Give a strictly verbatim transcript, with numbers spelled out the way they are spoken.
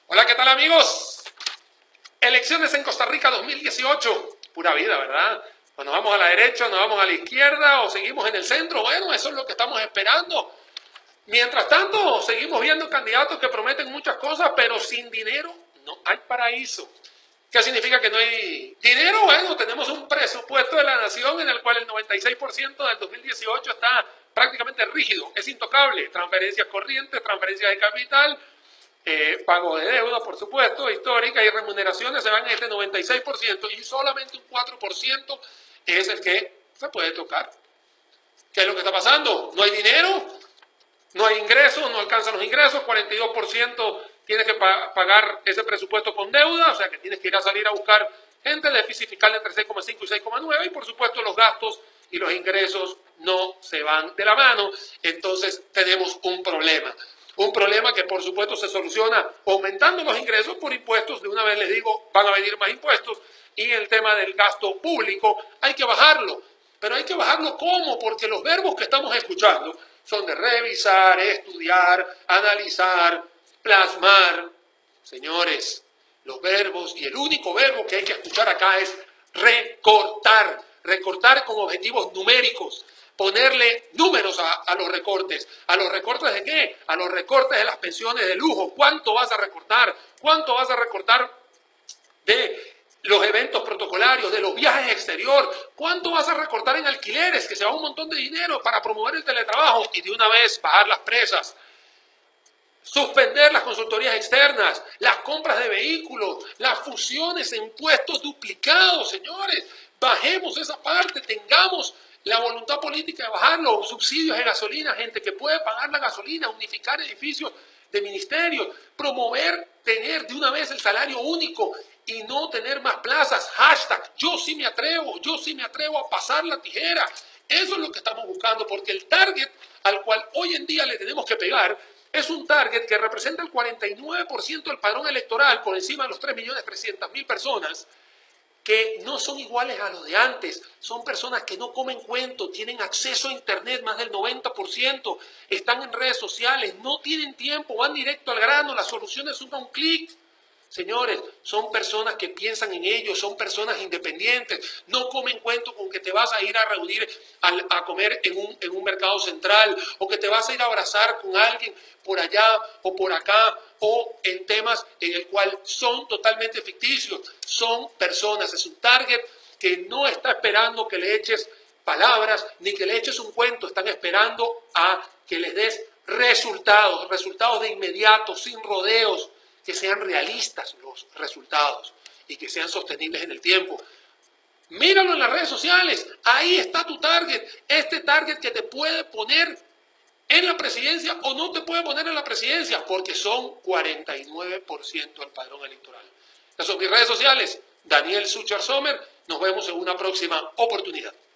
Hola, ¿qué tal, amigos? Elecciones en Costa Rica dos mil dieciocho. Pura vida, ¿verdad? O nos vamos a la derecha, o nos vamos a la izquierda, o seguimos en el centro. Bueno, eso es lo que estamos esperando. Mientras tanto, seguimos viendo candidatos que prometen muchas cosas, pero sin dinero no hay paraíso. ¿Qué significa que no hay dinero? Bueno, tenemos un presupuesto de la nación en el cual el noventa y seis por ciento del dos mil dieciocho está prácticamente rígido, es intocable. Transferencias corrientes, transferencias de capital, eh, pago de deuda, por supuesto, histórica, y remuneraciones se van en este noventa y seis por ciento y solamente un cuatro por ciento es el que se puede tocar. ¿Qué es lo que está pasando? No hay dinero, no hay ingresos, no alcanzan los ingresos, cuarenta y dos por ciento tienes que pa pagar ese presupuesto con deuda, o sea que tienes que ir a salir a buscar gente, el déficit fiscal entre seis coma cinco y seis coma nueve, y por supuesto los gastos y los ingresos no se van de la mano. Entonces tenemos un problema. Un problema que por supuesto se soluciona aumentando los ingresos por impuestos. De una vez les digo, van a venir más impuestos, y el tema del gasto público hay que bajarlo. Pero hay que bajarlo ¿cómo? Porque los verbos que estamos escuchando son de revisar, estudiar, analizar, plasmar. Señores, los verbos, y el único verbo que hay que escuchar acá es recortar. Recortar con objetivos numéricos. Ponerle números a, a los recortes. ¿A los recortes de qué? A los recortes de las pensiones de lujo. ¿Cuánto vas a recortar? ¿Cuánto vas a recortar de los eventos protocolarios, de los viajes exterior? ¿Cuánto vas a recortar en alquileres? Que se va un montón de dinero para promover el teletrabajo, y de una vez bajar las presas. Suspender las consultorías externas, las compras de vehículos, las fusiones en puestos duplicados. Señores, bajemos esa parte, tengamos la voluntad política de bajar los subsidios de gasolina, gente que puede pagar la gasolina, unificar edificios de ministerios, promover, tener de una vez el salario único y no tener más plazas. Hashtag, yo sí me atrevo, yo sí me atrevo a pasar la tijera. Eso es lo que estamos buscando, porque el target al cual hoy en día le tenemos que pegar es un target que representa el cuarenta y nueve por ciento del padrón electoral, por encima de los tres millones trescientas mil personas, que no son iguales a los de antes. Son personas que no comen cuento, tienen acceso a internet, más del noventa por ciento, están en redes sociales, no tienen tiempo, van directo al grano, la solución es un clic. Señores, son personas que piensan en ellos, son personas independientes, no comen cuento con que te vas a ir a reunir a, a comer en un, en un mercado central, o que te vas a ir a abrazar con alguien por allá o por acá, o en temas en el cual son totalmente ficticios. Son personas, es un target que no está esperando que le eches palabras ni que le eches un cuento, están esperando a que les des resultados, resultados de inmediato, sin rodeos, que sean realistas los resultados y que sean sostenibles en el tiempo. Míralo en las redes sociales, ahí está tu target, este target que te puede poner en la presidencia o no te puede poner en la presidencia, porque son cuarenta y nueve por ciento del padrón electoral. Estas son mis redes sociales, Daniel Suchar Sommer. Nos vemos en una próxima oportunidad.